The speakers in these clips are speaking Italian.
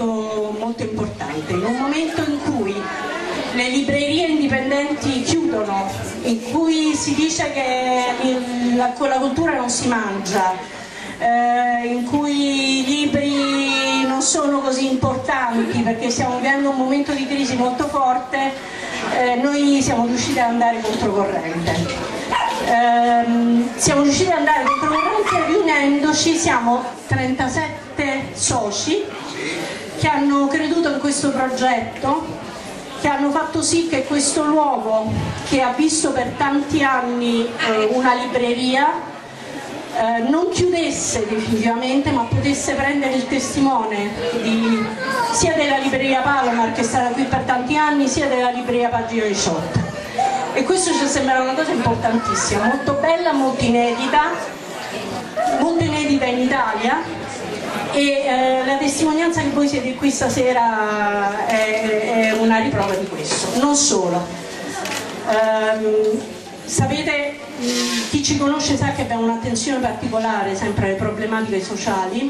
molto importante. In un momento in cui le librerie indipendenti chiudono, in cui si dice che con la cultura non si mangia, in cui i libri non sono così importanti perché stiamo vivendo un momento di crisi molto forte, noi siamo riusciti ad andare controcorrente. Siamo riusciti ad andare controcorrente riunendoci, siamo 37 soci che hanno creduto in questo progetto, che hanno fatto sì che questo luogo, che ha visto per tanti anni una libreria, non chiudesse definitivamente, ma potesse prendere il testimone sia della libreria Palomar, che è stata qui per tanti anni, sia della libreria Pagina 18. E questo ci sembra una cosa importantissima, molto bella, molto inedita in Italia, e la testimonianza che voi siete qui stasera è una riprova di questo. Non solo, sapete, chi ci conosce sa che abbiamo un'attenzione particolare sempre alle problematiche sociali,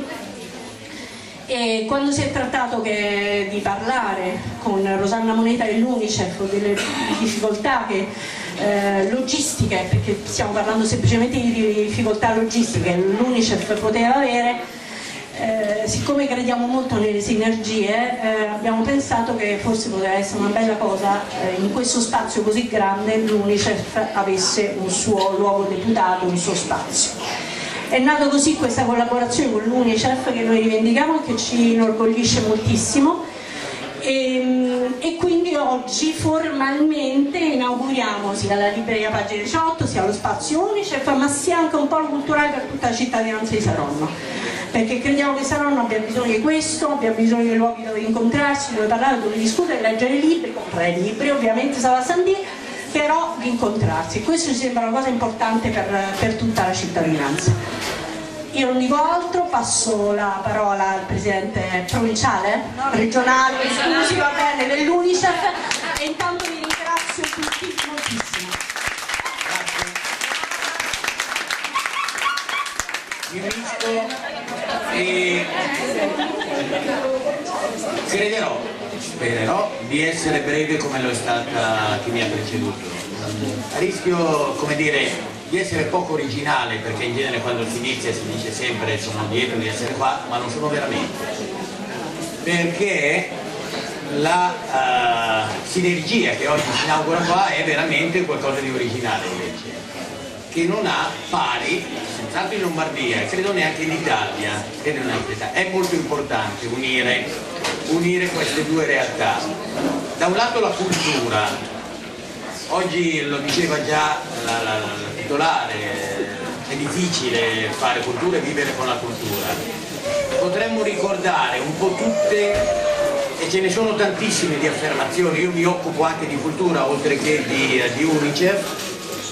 e quando si è trattato di parlare con Rosanna Moneta e l'Unicef delle difficoltà logistiche, perché stiamo parlando semplicemente di difficoltà logistiche, l'Unicef poteva avere, siccome crediamo molto nelle sinergie, abbiamo pensato che forse poteva essere una bella cosa in questo spazio così grande l'Unicef avesse un suo luogo deputato, un suo spazio. È nata così questa collaborazione con l'Unicef che noi rivendichiamo e che ci inorgoglisce moltissimo, e quindi oggi formalmente inauguriamo sia la libreria Pagina 18 sia lo spazio Unicef, ma sia anche un polo culturale per tutta la cittadinanza di Saronno, perché crediamo che Saronno abbia bisogno di questo, abbia bisogno di luoghi dove incontrarsi, dove parlare, dove discutere, leggere libri, comprare libri, ovviamente sarà Sandì, però di incontrarsi. Questo ci sembra una cosa importante per tutta la cittadinanza. Io non dico altro, passo la parola al presidente provinciale, regionale, scusi, va bene, dell'Unicef, e intanto vi ringrazio tutti moltissimo. E spererò di essere breve come lo è stata chi mi ha preceduto. Rischio, come dire, di essere poco originale, perché in genere quando si inizia si dice sempre sono lieto di essere qua, ma non sono veramente, perché la sinergia che oggi si inaugura qua è veramente qualcosa di originale invece, che non ha pari, senz'altro in Lombardia e credo neanche in Italia, è molto importante unire queste due realtà. Da un lato la cultura, oggi lo diceva già la titolare, è difficile fare cultura e vivere con la cultura. Potremmo ricordare un po' tutte, e ce ne sono tantissime di affermazioni, io mi occupo anche di cultura oltre che di Unicef,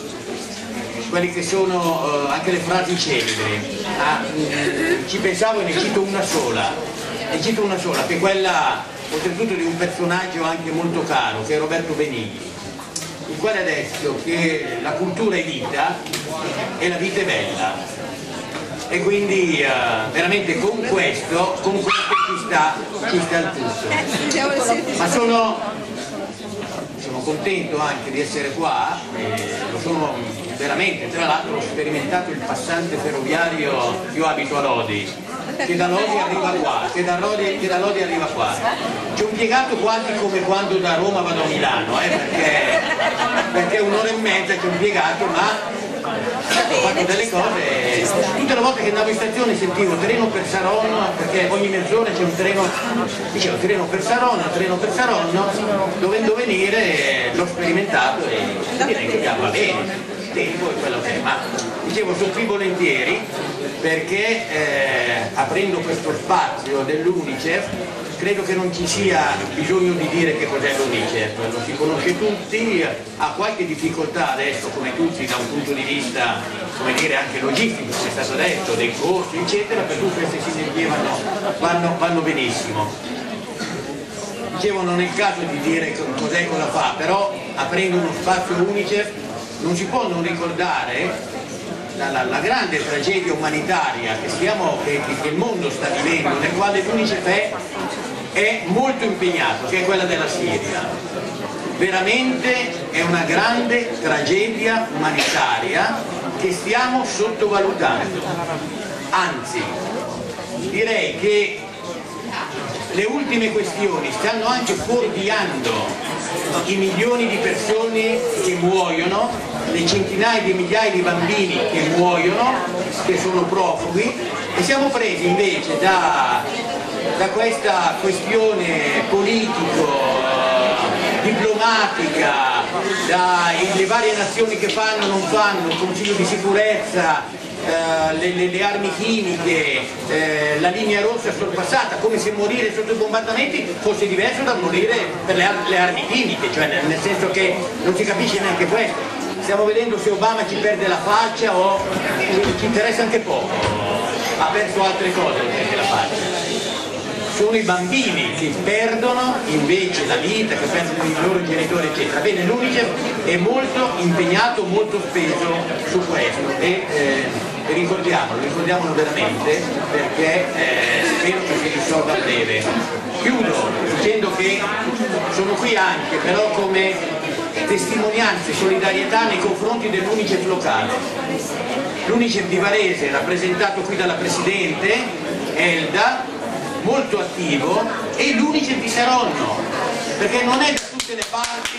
quelli che sono anche le frasi celebri. Ci pensavo e ne cito una sola, che è quella oltretutto di un personaggio anche molto caro, che è Roberto Benigni, il quale ha detto che la cultura è vita e la vita è bella, e quindi veramente con questo ci sta il tutto. Ma sono contento anche di essere qua, lo sono veramente. Tra l'altro ho sperimentato il passante ferroviario, io abito a Lodi, che da Lodi arriva qua, ci ho impiegato quasi come quando da Roma vado a Milano, perché un'ora e mezza ci ho impiegato, ma ho fatto delle cose. Tutte le volte che andavo in stazione sentivo treno per Saronno, perché ogni mezz'ora c'è un treno, dicevo treno per Saronno, dovendo venire l'ho sperimentato e direi che va bene, il tempo è quello che è, ma dicevo sono qui volentieri perché aprendo questo spazio dell'Unicef credo che non ci sia bisogno di dire che cos'è l'Unicef, lo si conosce tutti, ha qualche difficoltà adesso come tutti da un punto di vista, come dire, anche logistico, come è stato detto, dei costi eccetera, per cui queste sinergie vanno benissimo. Dicevo, non è il caso di dire cos'è e cosa fa, però aprendo uno spazio Unicef non si può non ricordare la grande tragedia umanitaria che il mondo sta vivendo, nel quale l'Unicef è è molto impegnato, che è quella della Siria. Veramente è una grande tragedia umanitaria che stiamo sottovalutando, anzi direi che le ultime questioni stanno anche fuorviando i milioni di persone che muoiono, le centinaia di migliaia di bambini che muoiono, che sono profughi, e siamo presi invece da questa questione politico-diplomatica, dalle varie nazioni che fanno o non fanno, il Consiglio di sicurezza, le armi chimiche, la linea rossa sorpassata, come se morire sotto i bombardamenti fosse diverso da morire per le armi chimiche, cioè nel senso che non si capisce neanche questo. Stiamo vedendo se Obama ci perde la faccia o ci interessa anche poco, ha perso altre cose che la faccia. Sono i bambini che perdono invece la vita, che perdono i loro genitori eccetera. Bene, l'UNICEF è molto impegnato, molto speso su questo e ricordiamolo veramente, perché spero che si risolva a breve. Chiudo dicendo che sono qui anche però come testimonianza e solidarietà nei confronti dell'UNICEF locale. L'UNICEF di Varese, rappresentato qui dalla Presidente Elda, molto attivo, e l'UNICEF di Saronno, perché non è da tutte le parti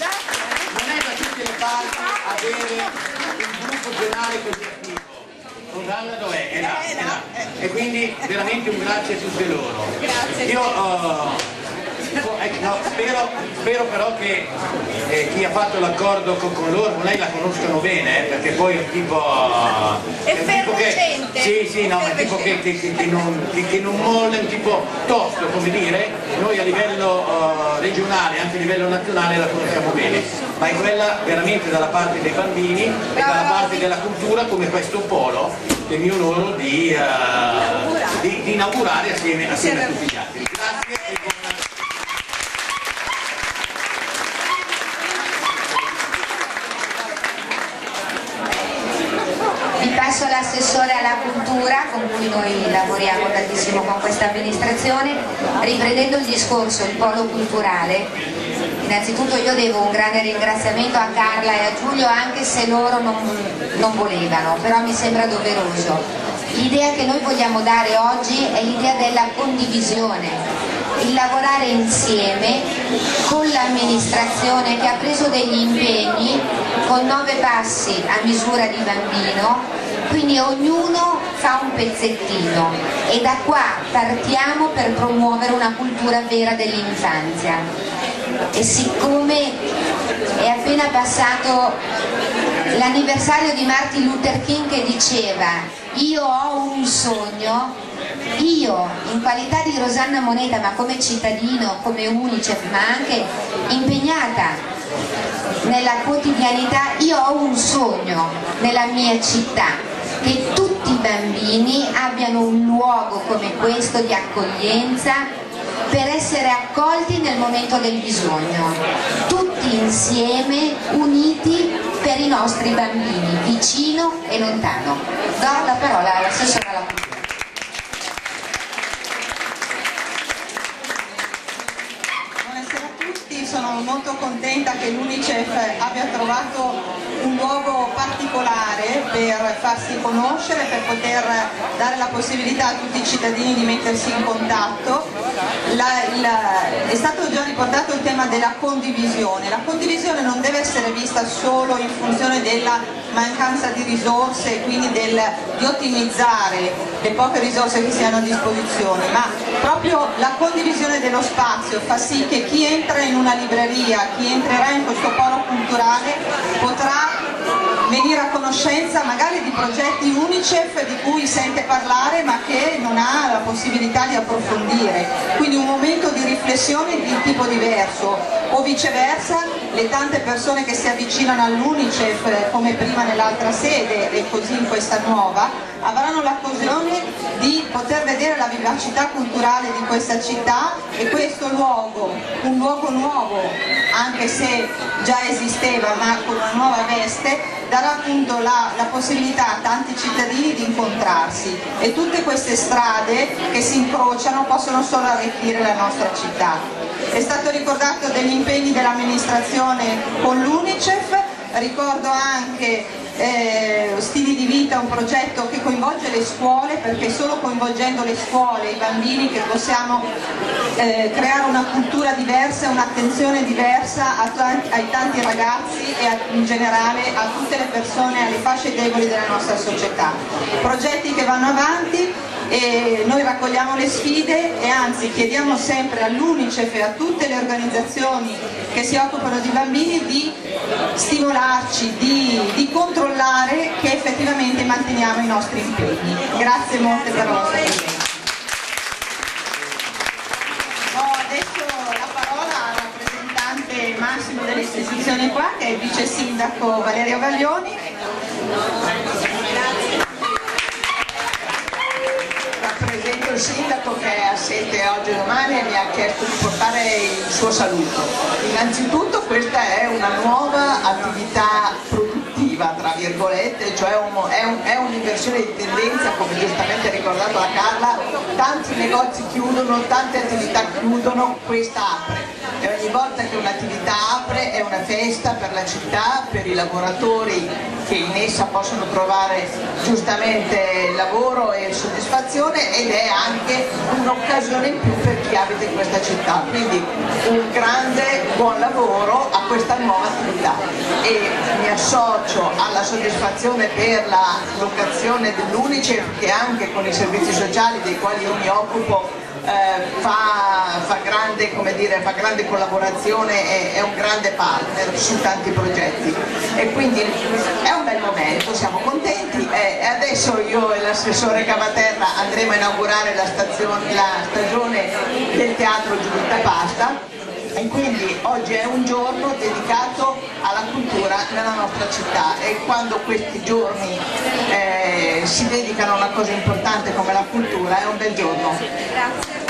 avere un gruppo zonale così attivo. Rosanna dov'è? È là. E quindi veramente un grazie a tutte loro. Grazie. Io spero però che chi ha fatto l'accordo con loro, lei la conoscano bene, perché poi è un tipo effervescente. Sì, no, è un tipo che non molla, è un tipo tosto, come dire. Noi a livello regionale, anche a livello nazionale la conosciamo bene, ma è quella veramente dalla parte dei bambini e dalla parte della cultura, come questo polo che mi onoro di inaugurare assieme a tutti gli altri. Grazie e buona. Vi passo l'assessore alla cultura, con cui noi lavoriamo tantissimo con questa amministrazione. Riprendendo il discorso, il polo culturale, innanzitutto io devo un grande ringraziamento a Carla e a Giulio, anche se loro non volevano, però mi sembra doveroso. L'idea che noi vogliamo dare oggi è l'idea della condivisione, il lavorare insieme con l'amministrazione che ha preso degli impegni con 9 passi a misura di bambino, quindi ognuno fa un pezzettino e da qua partiamo per promuovere una cultura vera dell'infanzia. E siccome è appena passato l'anniversario di Martin Luther King, che diceva io ho un sogno, io in qualità di Rosanna Moneta, ma come cittadino, come UNICEF, ma anche impegnata nella quotidianità, io ho un sogno nella mia città, che tutti i bambini abbiano un luogo come questo di accoglienza per essere accolti nel momento del bisogno, tutti insieme, uniti per i nostri bambini, vicino e lontano. Do la parola all'assessore alla cultura. Buonasera a tutti, sono molto contenta che l'UNICEF abbia trovato un luogo particolare per farsi conoscere, per poter dare la possibilità a tutti i cittadini di mettersi in contatto. È stato già riportato il tema della condivisione. La condivisione non deve essere vista solo in funzione della mancanza di risorse e quindi di ottimizzare le poche risorse che si hanno a disposizione, ma proprio la condivisione dello spazio fa sì che chi entra in una libreria, chi entrerà in questo polo culturale potrà venire a conoscenza magari di progetti UNICEF di cui sente parlare ma che non ha la possibilità di approfondire, quindi un momento di riflessione di tipo diverso, o viceversa le tante persone che si avvicinano all'UNICEF come prima nell'altra sede e così in questa nuova avranno l'occasione di poter vedere la vivacità culturale di questa città, e questo luogo, un luogo nuovo anche se già esisteva ma con una nuova veste, darà darà appunto la possibilità a tanti cittadini di incontrarsi, e tutte queste strade che si incrociano possono solo arricchire la nostra città. È stato ricordato degli impegni dell'amministrazione con l'Unicef, ricordo anche Stili di Vita, un progetto che coinvolge le scuole, perché è solo coinvolgendo le scuole, i bambini, che possiamo creare una cultura diversa, un'attenzione diversa ai tanti ragazzi e in generale a tutte le persone, alle fasce deboli della nostra società. Progetti che vanno avanti, e noi raccogliamo le sfide e anzi chiediamo sempre all'Unicef e a tutte le organizzazioni che si occupano di bambini di stimolarci, di controllare che effettivamente manteniamo i nostri impegni. Grazie molte per la vostra presenza. Do adesso la parola al rappresentante massimo delle istituzioni qua, che è il vice sindaco Valerio Gaglioni. Rappresento il sindaco che è assente oggi e domani e mi ha chiesto di portare il suo saluto. Innanzitutto questa è una nuova attività produttiva, tra virgolette, cioè è un'inversione di tendenza, come giustamente ricordato da Carla. Tanti negozi chiudono, tante attività chiudono, questa apre. E ogni volta che un'attività apre è una festa per la città, per i lavoratori che in essa possono trovare giustamente lavoro e soddisfazione, ed è anche un'occasione in più per chi abita in questa città. Quindi un grande buon lavoro a questa nuova attività, e mi associo alla soddisfazione per la locazione dell'Unicef, che anche con i servizi sociali dei quali io mi occupo fa grande collaborazione, è un grande partner su tanti progetti, e quindi è un bel momento, siamo contenti. E adesso io e l'assessore Cavaterra andremo a inaugurare la stagione del teatro Giulietta Pasta, e quindi oggi è un giorno dedicato alla cultura nella nostra città, e quando questi giorni si dedicano a una cosa importante come la cultura è un bel giorno. Grazie.